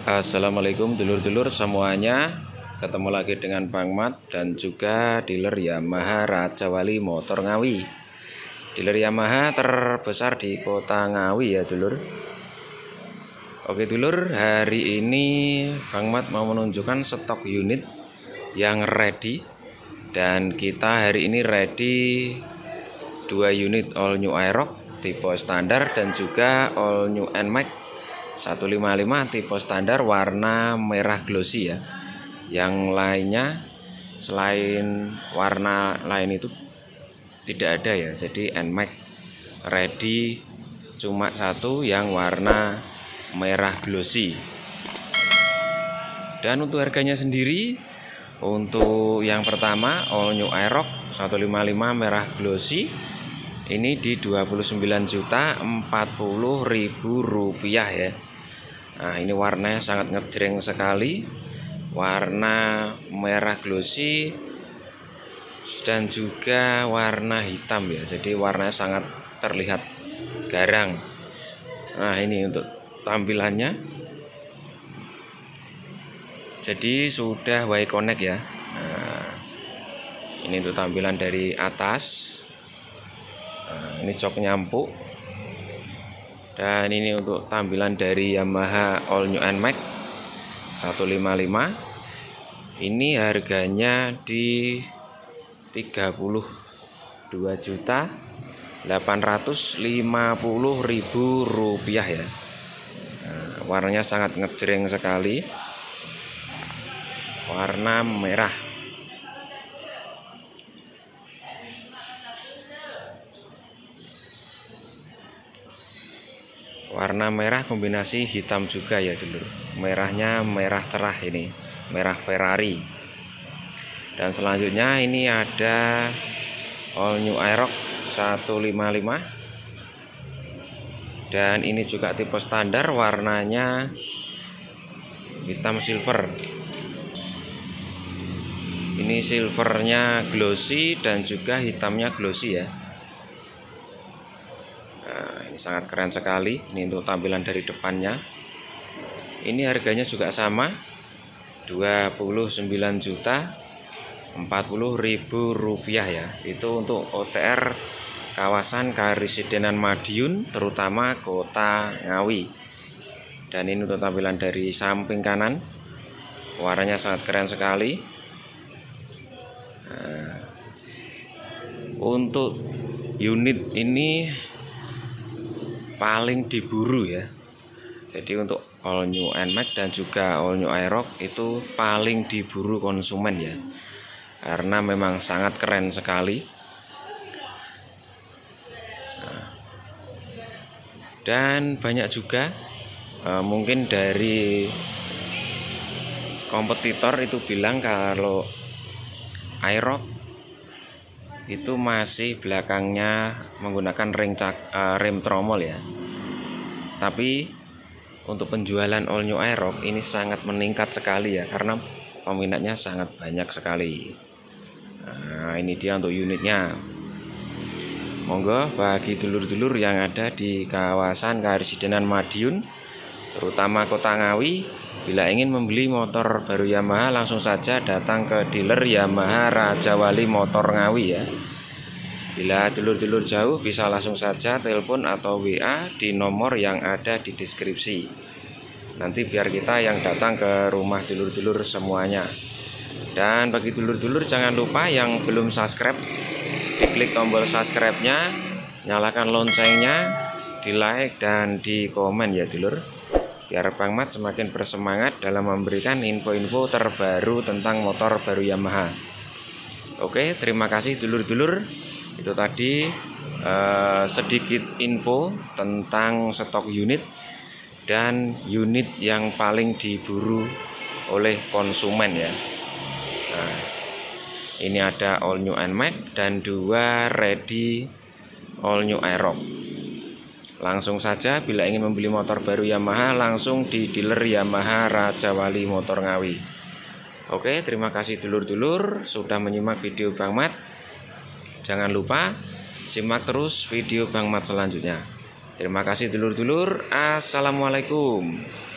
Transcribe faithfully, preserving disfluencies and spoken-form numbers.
Assalamualaikum dulur-dulur semuanya. Ketemu lagi dengan Bang Mat dan juga dealer Yamaha Raja Wali Motor Ngawi. Dealer Yamaha terbesar di kota Ngawi ya dulur. Oke dulur, hari ini Bang Mat mau menunjukkan stok unit yang ready. Dan kita hari ini ready dua unit all new Aerox tipe standar dan juga all new Nmax seratus lima puluh lima tipe standar warna merah glossy ya. Yang lainnya selain warna lain itu tidak ada ya. Jadi Nmax ready cuma satu yang warna merah glossy. Dan untuk harganya sendiri, untuk yang pertama all new Aerox seratus lima puluh lima merah glossy ini di dua puluh sembilan juta empat puluh ribu rupiah ya. Nah, ini warnanya sangat ngejreng sekali, warna merah glossy dan juga warna hitam ya. Jadi warnanya sangat terlihat garang. Nah, ini untuk tampilannya. Jadi sudah Y connect ya. Nah, ini untuk tampilan dari atas. Nah, ini jok nyampuk. Dan ini untuk tampilan dari Yamaha all new Nmax seratus lima puluh lima. Ini harganya di tiga puluh dua juta delapan ratus lima puluh ribu rupiah ya. Nah, warnanya sangat ngejreng sekali, warna merah. Warna merah kombinasi hitam juga ya dulur. Merahnya merah cerah ini, merah Ferrari. Dan selanjutnya ini ada all new Aerox seratus lima puluh lima. Dan ini juga tipe standar, warnanya hitam silver. Ini silvernya glossy dan juga hitamnya glossy ya. Nah, ini sangat keren sekali. Ini untuk tampilan dari depannya. Ini harganya juga sama, dua puluh sembilan juta empat puluh ribu rupiah ya. Itu untuk O T R kawasan Karesidenan Madiun, terutama kota Ngawi. Dan ini untuk tampilan dari samping kanan, warnanya sangat keren sekali. Nah, untuk unit ini paling diburu ya. Jadi untuk all new Nmax dan juga all new Aerox itu paling diburu konsumen ya, karena memang sangat keren sekali. Nah, dan banyak juga eh, mungkin dari kompetitor itu bilang kalau Aerox itu masih belakangnya menggunakan rem, uh, rem tromol ya. Tapi untuk penjualan all new Aerox ini sangat meningkat sekali ya, karena peminatnya sangat banyak sekali. Nah, ini dia untuk unitnya. Monggo bagi dulur-dulur yang ada di kawasan Karesidenan Madiun, terutama kota Ngawi, bila ingin membeli motor baru Yamaha langsung saja datang ke dealer Yamaha Raja Wali Motor Ngawi ya. Bila dulur-dulur jauh bisa langsung saja telepon atau W A di nomor yang ada di deskripsi. Nanti biar kita yang datang ke rumah dulur-dulur semuanya. Dan bagi dulur-dulur jangan lupa yang belum subscribe, diklik tombol subscribe-nya, nyalakan loncengnya, di like dan di komen ya dulur, biar Bang Mat semakin bersemangat dalam memberikan info-info terbaru tentang motor baru Yamaha. Oke, terima kasih dulur-dulur. Itu tadi eh, sedikit info tentang stok unit dan unit yang paling diburu oleh konsumen ya. Nah, ini ada all new Nmax dan dua ready all new Aerox. Langsung saja bila ingin membeli motor baru Yamaha langsung di dealer Yamaha Raja Wali Motor Ngawi. Oke, terima kasih dulur-dulur sudah menyimak video Bang Mat. Jangan lupa simak terus video Bang Mat selanjutnya. Terima kasih dulur-dulur. Assalamualaikum.